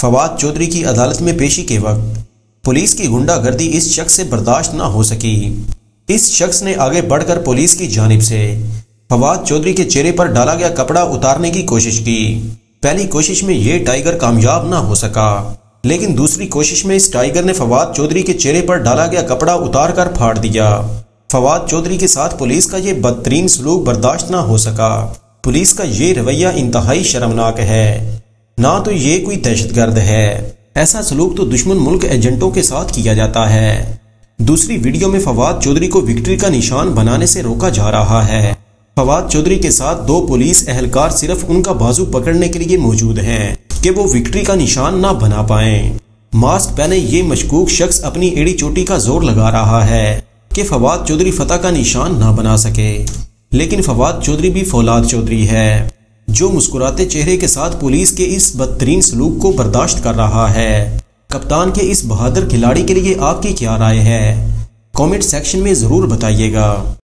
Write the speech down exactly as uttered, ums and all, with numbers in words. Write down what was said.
فواد چودھری کی عدالت میں پیشی کے وقت پولیس کی غنڈہ گردی اس شخص سے برداشت نہ ہو سکی۔ اس شخص نے آگے بڑھ کر پولیس کی جانب سے فواد چودھری کے چہرے پر ڈالا گیا کپڑا اتارنے کی کوشش کی۔ پہلی کوشش میں یہ ٹائیگر کامیاب نہ ہو سکا، لیکن دوسری کوشش میں اس ٹائیگر نے فواد چودھری کے چہرے پر ڈالا گیا کپڑا اتار کر پھاڑ دیا۔ فواد چودھری کے ساتھ پولیس کا یہ بدترین سلوک برداشت نہ ہو سکا۔ پولیس کا یہ رویہ انتہائی شرمناک ہے، نہ تو یہ کوئی دہشت گرد ہے، ایسا سلوک تو دشمن ملک ایجنٹوں کے ساتھ کیا جاتا ہے۔ دوسری ویڈیو میں فواد چودھری کو وکٹری کا نشان بنانے سے روکا جا رہا ہے۔ فواد چودھری کے ساتھ دو پولیس اہلکار صرف ان کا بازو پکڑنے کے لیے موجود ہیں کہ وہ وکٹری کا نشان نہ بنا پائیں۔ ماسک پہنے یہ مشکوک شخص اپنی ایڑی چوٹی کا زور لگا رہا ہے کہ فواد چودھری فتح کا نشان نہ بنا سکے، لیکن فواد چودھری بھی فولاد چودھری ہے جو مسکراتے چہرے کے ساتھ پولیس کے اس بدترین سلوک کو برداشت کر رہا ہے۔ کپتان کے اس بہادر کھلاڑی کے لیے آپ کی کیا رائے ہے؟ کامنٹ سیکشن میں ضرور بتائیے گا۔